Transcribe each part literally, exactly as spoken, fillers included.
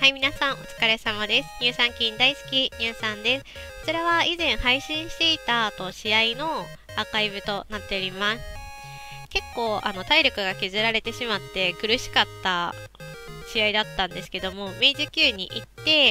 はい、皆さんお疲れ様です。乳酸菌大好き、乳酸です。こちらは以前配信していたと試合のアーカイブとなっております。結構あの体力が削られてしまって苦しかった試合だったんですけども、明治級に行って、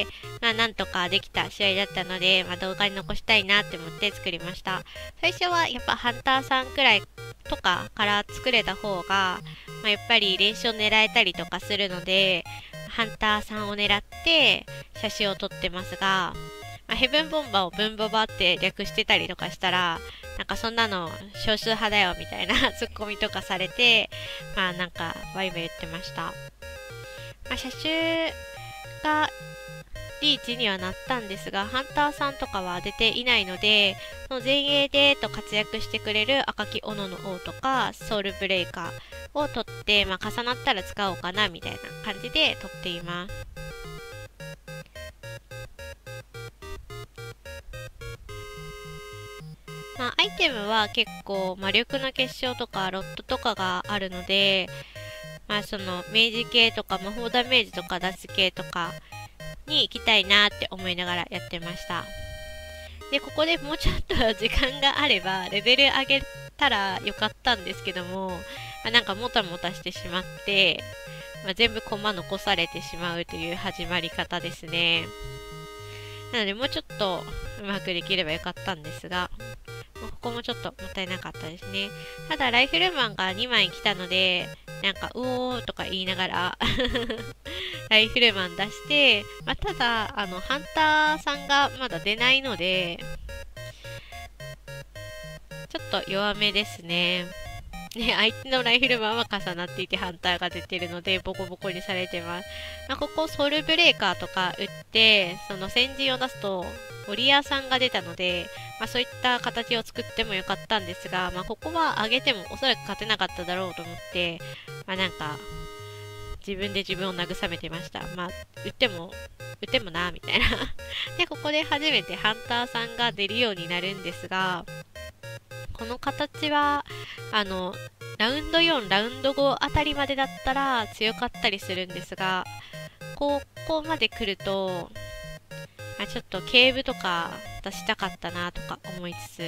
まあ、なんとかできた試合だったので、まあ、動画に残したいなって思って作りました。最初はやっぱハンターさんくらいとかから作れた方が、まあ、やっぱり連勝狙えたりとかするので、ハンターさんを狙って写真を撮ってますが、まあ、ヘブンボンバーをブンボバって略してたりとかしたら、なんかそんなの少数派だよみたいなツッコミとかされて、まあなんかワイワイ言ってました。まあ、車種がリーチにはなったんですが、ハンターさんとかは出ていないので、その前衛でと活躍してくれる赤き斧の王とかソウルブレイカーを取って、まあ、重なったら使おうかなみたいな感じで取っています。まあ、アイテムは結構魔力の結晶とかロットとかがあるので、まあその明示系とか魔法ダメージとか脱系とかに行きたいなって思いながらやってました。で、ここでもうちょっと時間があればレベル上げたらよかったんですけども、まあ、なんかもたもたしてしまって、まあ、全部コマ残されてしまうという始まり方ですね。なのでもうちょっとうまくできればよかったんですが、ここもちょっともったいなかったですね。ただライフルマンがにまい来たので、なんかうおーとか言いながらライフルマン出して、まあ、ただあのハンターさんがまだ出ないのでちょっと弱めですね。ね、相手のライフルマンは重なっていてハンターが出てるのでボコボコにされてます。まあ、ここソウルブレーカーとか打ってその先陣を出すとウォリアーさんが出たので、まあ、そういった形を作ってもよかったんですが、まあ、ここは上げてもおそらく勝てなかっただろうと思って、まあ、なんか自分で自分を慰めてました。まあ打っても打ってもなみたいなでここで初めてハンターさんが出るようになるんですが、この形はあのラウンドよん、ラウンドごあたりまでだったら強かったりするんですが、ここまで来ると、まあ、ちょっと警部とか出したかったなとか思いつつ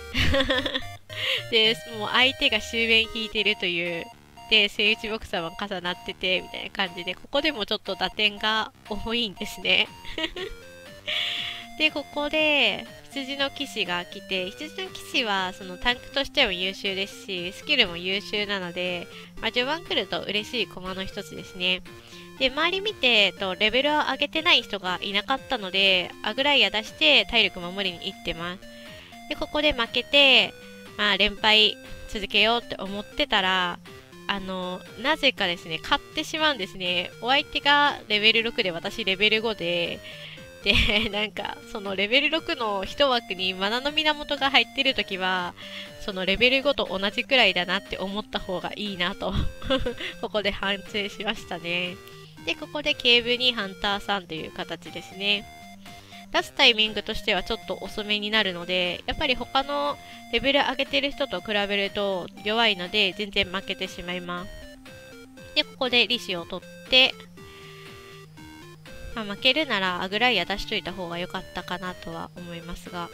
で、もう相手が終焉引いてるという、で、聖打ちボクサーも重なっててみたいな感じで、ここでもちょっと打点が多いんですねで、ここで羊の騎士が来て、羊の騎士はそのタンクとしても優秀ですし、スキルも優秀なので、まあ、序盤来ると嬉しい駒の一つですね。で、周り見てとレベルを上げてない人がいなかったので、アグライア出して体力守りに行ってます。で、ここで負けて、まあ連敗続けようって思ってたら、あの、なぜかですね、勝ってしまうんですね。お相手がレベルろくで私レベルごで、で、なんか、そのレベルろくの一枠にマナの源が入ってるときは、そのレベルごと同じくらいだなって思った方がいいなとここで反省しましたね。で、ここで警部にハンターさんという形ですね。出すタイミングとしてはちょっと遅めになるので、やっぱり他のレベル上げてる人と比べると弱いので全然負けてしまいます。で、ここで利子を取って、まあ、負けるならアグライア出しといた方が良かったかなとは思いますが。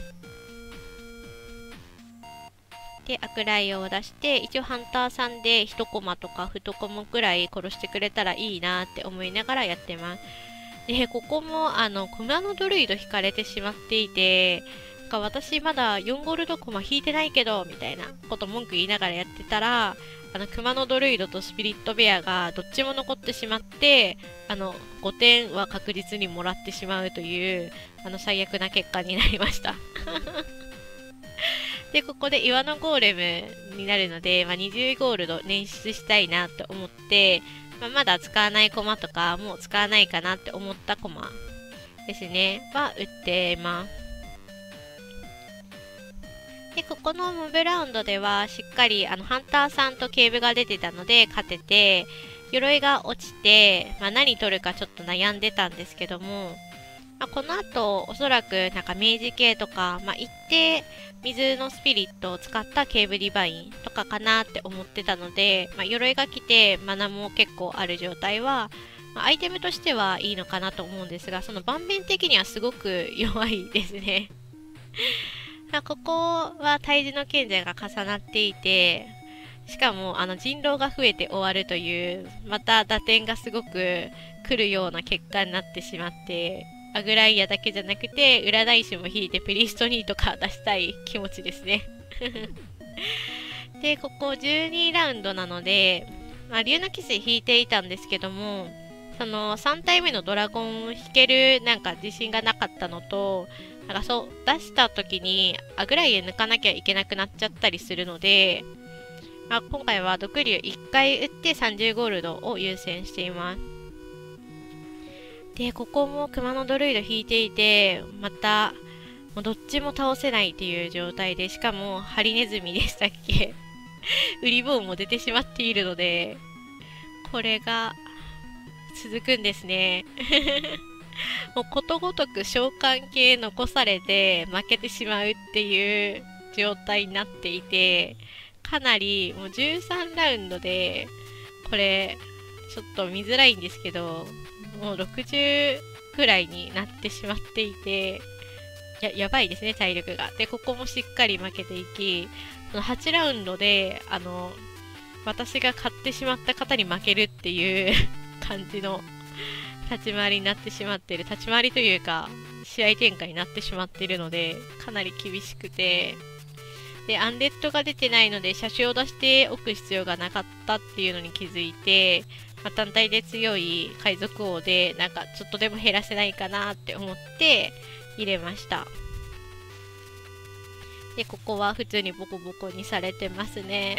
で、アグライアを出して、一応ハンターさんでいちコマとかにコマくらい殺してくれたらいいなって思いながらやってます。で、ここも、あの、クマのドルイド引かれてしまっていて、なんか私まだよんゴールドコマ引いてないけど、みたいなこと文句言いながらやってたら、あの、クマのドルイドとスピリットベアがどっちも残ってしまって、あの、ごてんは確実にもらってしまうという、あの、最悪な結果になりましたで、ここで岩のゴーレムになるので、まあ、にじゅうゴールド捻出したいなと思って、まあ、まだ使わないコマとか、もう使わないかなって思ったコマですね、は打っています。で、ここのモブラウンドでは、しっかりあのハンターさんと警部が出てたので勝てて、鎧が落ちて、まあ、何取るかちょっと悩んでたんですけども、まあ、この後、おそらくなんか明治系とか、まあ、一定水のスピリットを使ったケーブリバインとかかなって思ってたので、まあ、鎧が来てマナも結構ある状態は、 まあ、アイテムとしてはいいのかなと思うんですが、その盤面的にはすごく弱いですね。まあここは退治の賢者が重なっていて、しかもあの人狼が増えて終わるという、また打点がすごく来るような結果になってしまって、アグライアだけじゃなくて、占い師も引いてプリストニーとか出したい気持ちですね。で、ここじゅうにラウンドなので、まあ、竜の騎士引いていたんですけども、そのさん体目のドラゴンを引けるなんか自信がなかったのと、なんかそう出した時にアグライア抜かなきゃいけなくなっちゃったりするので、まあ、今回は毒竜いっかい打ってさんじゅうゴールドを優先しています。で、ここも熊のドルイド引いていて、また、もうどっちも倒せないっていう状態で、しかもハリネズミでしたっけウリボウも出てしまっているので、これが続くんですね。もうことごとく召喚系残されて負けてしまうっていう状態になっていて、かなりもうじゅうさんラウンドで、これちょっと見づらいんですけど、もうろくじゅうくらいになってしまっていて、や、やばいですね、体力が。で、ここもしっかり負けていき、そのはちラウンドで、あの、私が買ってしまった方に負けるっていう感じの立ち回りになってしまっている。立ち回りというか、試合展開になってしまっているので、かなり厳しくて、で、アンデッドが出てないので、車種を出しておく必要がなかったっていうのに気づいて、まあ、単体で強い海賊王で、なんかちょっとでも減らせないかなって思って入れました。で、ここは普通にボコボコにされてますね。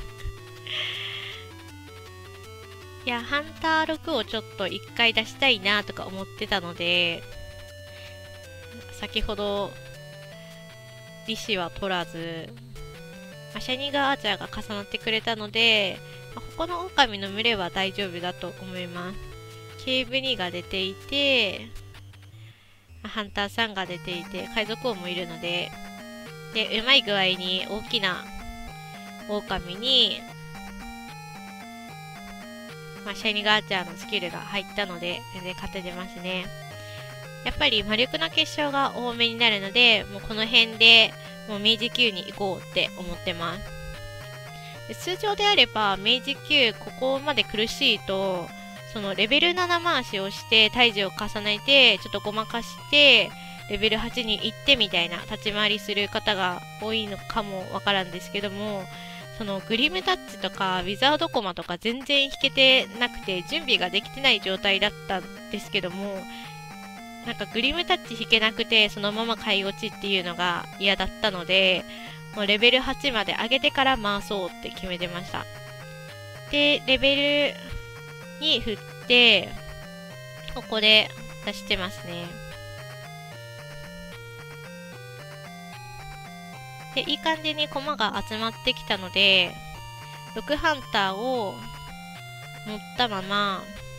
いや、ハンターろくをちょっと一回出したいなとか思ってたので、先ほど、利子は取らず、まあ、シャニガーアーチャーが重なってくれたので、まあ、ここの狼の群れは大丈夫だと思います。ケーブにが出ていて、まあ、ハンターさんが出ていて、海賊王もいるので、で、うまい具合に大きな狼に、まあ、シャイニーガーチャーのスキルが入ったので、全然勝ててますね。やっぱり魔力の結晶が多めになるので、もうこの辺でもう明治級に行こうって思ってます。で通常であれば、明治級ここまで苦しいと、そのレベルなな回しをして、退治を重ねて、ちょっとごまかして、レベルはちに行ってみたいな立ち回りする方が多いのかもわからんですけども、そのグリムタッチとかウィザードコマとか全然引けてなくて準備ができてない状態だったんですけども、なんかグリムタッチ引けなくてそのまま買い落ちっていうのが嫌だったので、もうレベルはちまで上げてから回そうって決めてました。で、レベルに振って、ここで出してますね。で、いい感じに駒が集まってきたので、ろくハンターを持ったまま、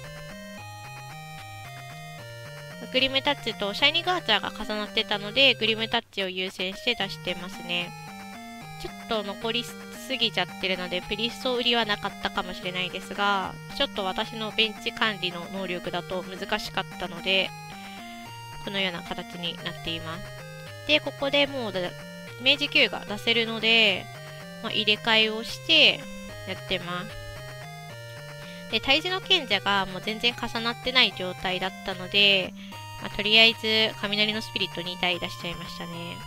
グリムタッチとシャイニーガーチャーが重なってたので、グリムタッチを優先して出してますね。ちょっと残りすぎちゃってるので、プリスト売りはなかったかもしれないですが、ちょっと私のベンチ管理の能力だと難しかったので、このような形になっています。で、ここでもう明治級が出せるので、まあ、入れ替えをしてやってます。で、退治の賢者がもう全然重なってない状態だったので、まあ、とりあえず雷のスピリットに体出しちゃいましたね。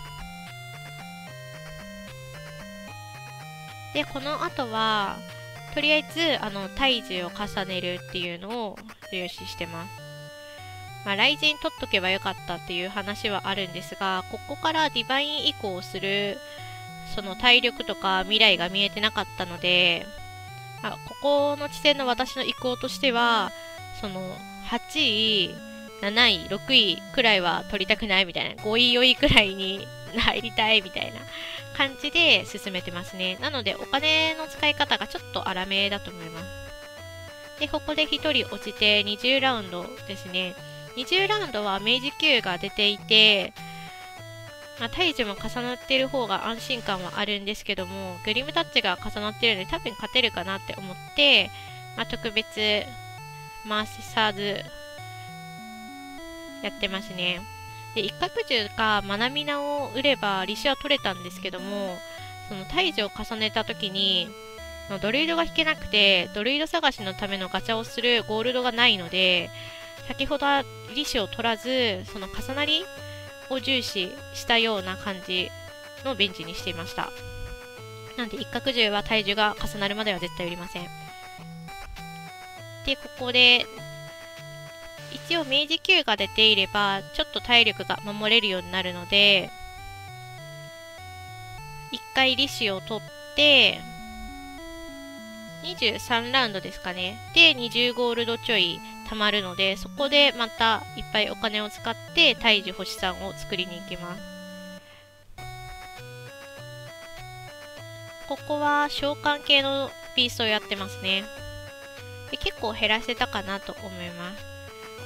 で、この後は、とりあえず、あの、退治を重ねるっていうのを重視してます。まあ、雷神取っとけばよかったっていう話はあるんですが、ここからディバイン移行する、その体力とか未来が見えてなかったので、あここの地点の私の移行としては、その、はちい、なない、ろくいくらいは取りたくないみたいな、ごい、よいくらいに入りたいみたいな感じで進めてますね。なので、お金の使い方がちょっと荒めだと思います。で、ここでひとり落ちてにじゅうラウンドですね。にじゅうラウンドは明治級が出ていて、まあ、体重も重なっている方が安心感はあるんですけども、グリムタッチが重なっているので多分勝てるかなって思って、まあ、特別回さずやってますね。で、一角獣かマナミナを売れば利子は取れたんですけども、その退治を重ねた時に、ドルイドが引けなくて、ドルイド探しのためのガチャをするゴールドがないので、先ほどは利子を取らず、その重なりを重視したような感じのベンチにしていました。なんで一角獣は体重が重なるまでは絶対売りません。で、ここで、一応明治級が出ていれば、ちょっと体力が守れるようになるので、一回利子を取って、にじゅうさんラウンドですかね。で、にじゅうゴールドちょい貯まるので、そこでまたいっぱいお金を使って、大樹星さんを作りに行きます。ここは召喚系のピースをやってますね。で、結構減らせたかなと思います。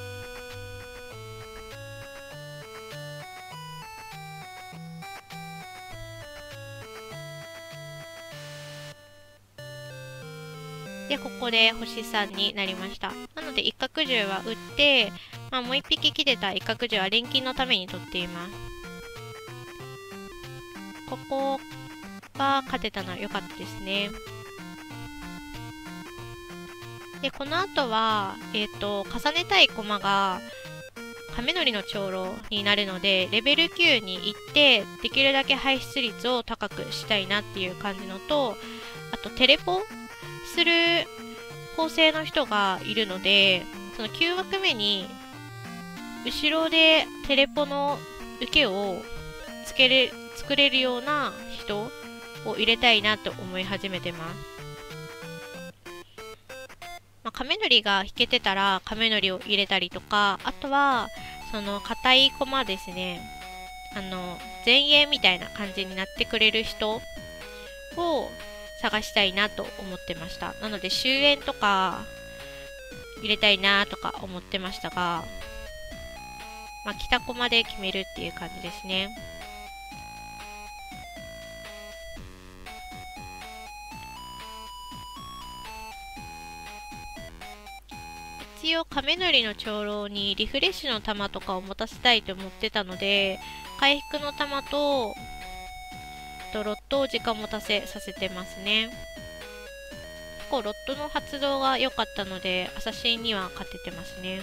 で、ここで星さんになりました。なので、一角獣は売って、まあ、もう一匹来てた一角獣は錬金のために取っています。ここが勝てたのは良かったですね。で、この後は、えっと、重ねたい駒が、亀のりの長老になるので、レベルきゅうに行って、できるだけ排出率を高くしたいなっていう感じのと、あと、テレポする構成の人がいるので、そのきゅう枠目に後ろでテレポの受けをつけれ作れるような人を入れたいなと思い始めてます。まあ、亀のりが引けてたら亀のりを入れたりとか、あとはその硬い駒ですね、あの前衛みたいな感じになってくれる人を探したいなと思ってました。なので終焉とか入れたいなとか思ってましたが、まあ、北駒で決めるっていう感じですね。一応亀のりの長老にリフレッシュの玉とかを持たせたいと思ってたので、回復の玉ととロットを時間持たせさせてますね。結構ロットの発動が良かったので、アサシンには勝ててますね。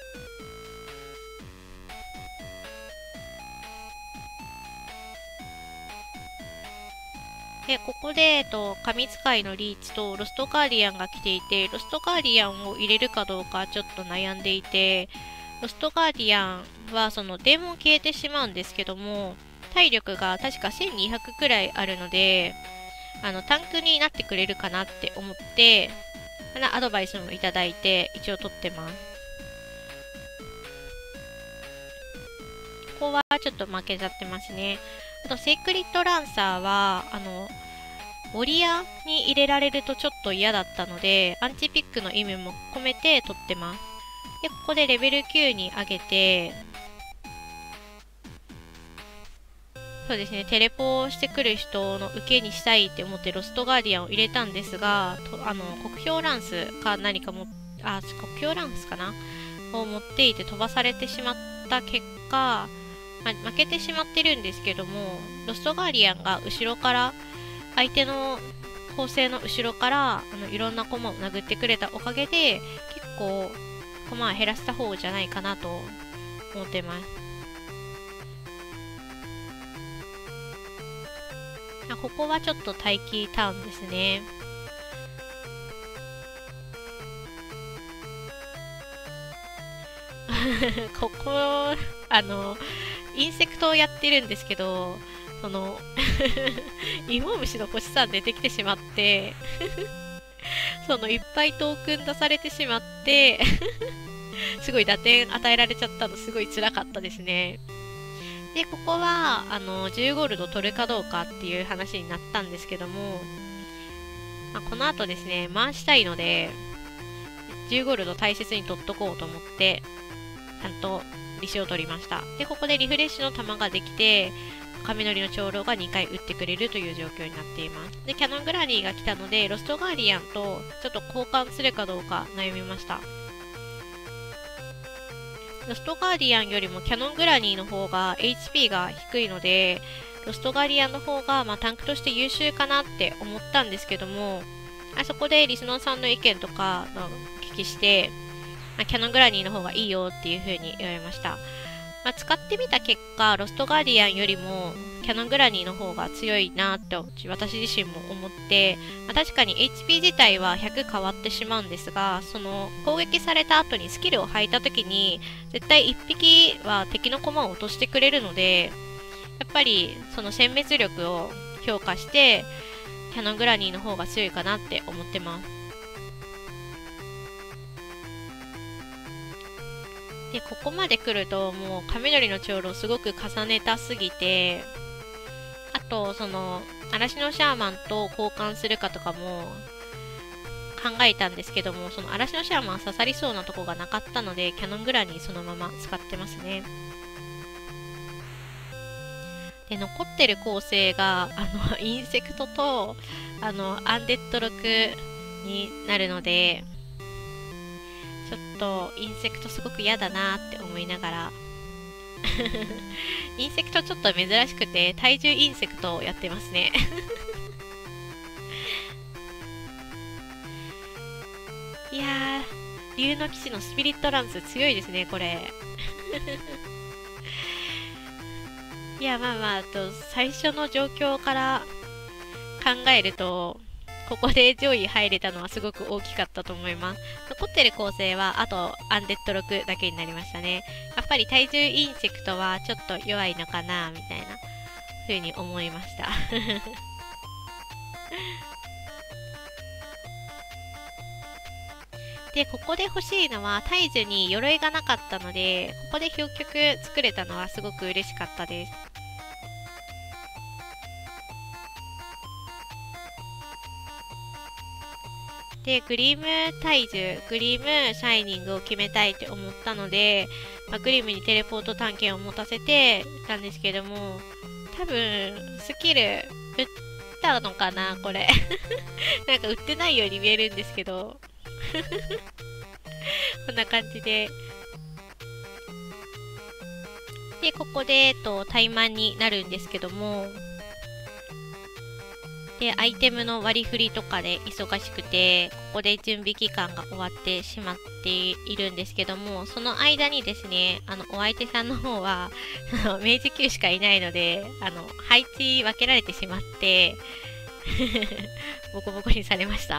で、ここで、えっと、神使いのリーチとロストガーディアンが来ていて、ロストガーディアンを入れるかどうかちょっと悩んでいて、ロストガーディアンはそのデーモン消えてしまうんですけども、体力が確かせんにひゃくくらいあるので、あの、タンクになってくれるかなって思って、アドバイスもいただいて、一応取ってます。ここはちょっと負けちゃってますね。あと、セイクリッドランサーは、あの、ウォリアに入れられるとちょっと嫌だったので、アンチピックの意味も込めて取ってます。で、ここでレベルきゅうに上げて、そうですね、テレポしてくる人の受けにしたいって思ってロストガーディアンを入れたんですが、とあの、黒氷ランスか何かも、あ、黒氷ランスかなを持っていて飛ばされてしまった結果、まあ、負けてしまってるんですけども、ロストガーディアンが後ろから、相手の構成の後ろからあのいろんな駒を殴ってくれたおかげで、結構駒は減らした方じゃないかなと思ってます。ここはちょっと待機ターンですね。ここ、あの、インセクトをやってるんですけど、その、芋虫の星さん出てきてしまって、そのいっぱいトークン出されてしまって、すごい打点与えられちゃったのすごい辛かったですね。で、ここは、あの、じゅうゴールド取るかどうかっていう話になったんですけども、まあ、この後ですね、回したいので、じゅうゴールド大切に取っとこうと思って、ちゃんと利子を取りました。で、ここでリフレッシュの玉ができて、亀のりの長老がにかい打ってくれるという状況になっています。で、キャノングラニーが来たので、ロストガーディアンとちょっと交換するかどうか悩みました。 ロストガーディアンよりもキャノングラニーの方が エイチピー が低いので、ロストガーディアンの方が、まあ、タンクとして優秀かなって思ったんですけども、あそこでリスナーさんの意見とかのお聞きして、まあ、キャノングラニーの方がいいよっていう風に言われました。まあ、使ってみた結果、ロストガーディアンよりもキャノングラニーの方が強いなって私自身も思って、まあ、確かに エイチピー 自体はひゃく変わってしまうんですが、その攻撃された後にスキルを吐いた時に絶対いっぴきは敵の駒を落としてくれるので、やっぱりその殲滅力を評価してキャノングラニーの方が強いかなって思ってます。で、ここまで来るともう神鳥の長老すごく重ねたすぎて、あとその嵐のシャーマンと交換するかとかも考えたんですけども、その嵐のシャーマン刺さりそうなとこがなかったのでキャノングラニーそのまま使ってますね。で、残ってる構成があのインセクトとあのアンデッドロクになるので、ちょっとインセクトすごく嫌だなって思いながらインセクトちょっと珍しくて体重インセクトをやってますねいやー、竜の騎士のスピリットランス強いですね、これいや、まあまあ、と最初の状況から考えるとここで上位入れたのはすごく大きかったと思います。残ってる構成はあとアンデッドロクだけになりましたね。やっぱり体重インセクトはちょっと弱いのかなみたいな風に思いましたで、ここで欲しいのは大樹に鎧がなかったので、ここで標曲作れたのはすごく嬉しかったです。で、グリーム体重、グリームシャイニングを決めたいって思ったので、まあ、グリームにテレポート探検を持たせてたんですけども、多分スキル打ったのかなこれなんか売ってないように見えるんですけどこんな感じで、でここで、えっと、怠慢になるんですけども、でアイテムの割り振りとかで忙しくて、ここで準備期間が終わってしまっているんですけども、その間にですね、あのお相手さんの方は明治級しかいないので、あの配置分けられてしまってボコボコにされました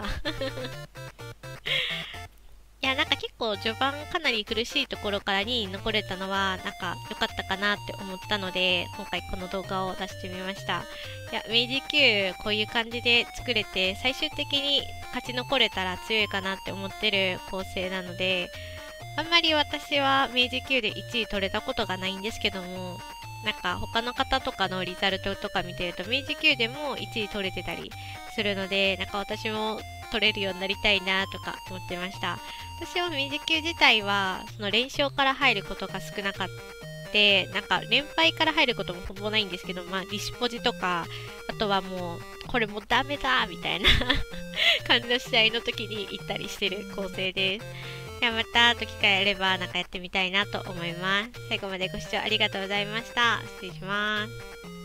いや、なんか結構序盤かなり苦しいところからにい残れたのはなんか良かったかなって思ったので、今回この動画を出してみました。いや、明治級こういう感じで作れて最終的に勝ち残れたら強いかなって思ってる構成なので、あんまり私は明治級でいちい取れたことがないんですけども、なんか他の方とかのリザルトとか見てると明治級でもいちい取れてたりするので、なんか私も取れるようになりたいなとか思ってました。私は明治級自体はその連勝から入ることが少なかった、なんか連敗から入ることもほぼないんですけど、まあリシポジとか、あとはもうこれもうダメだみたいな感じの試合の時に行ったりしてる構成です。ではまた機会あればなんかやってみたいなと思います。最後までご視聴ありがとうございました。失礼します。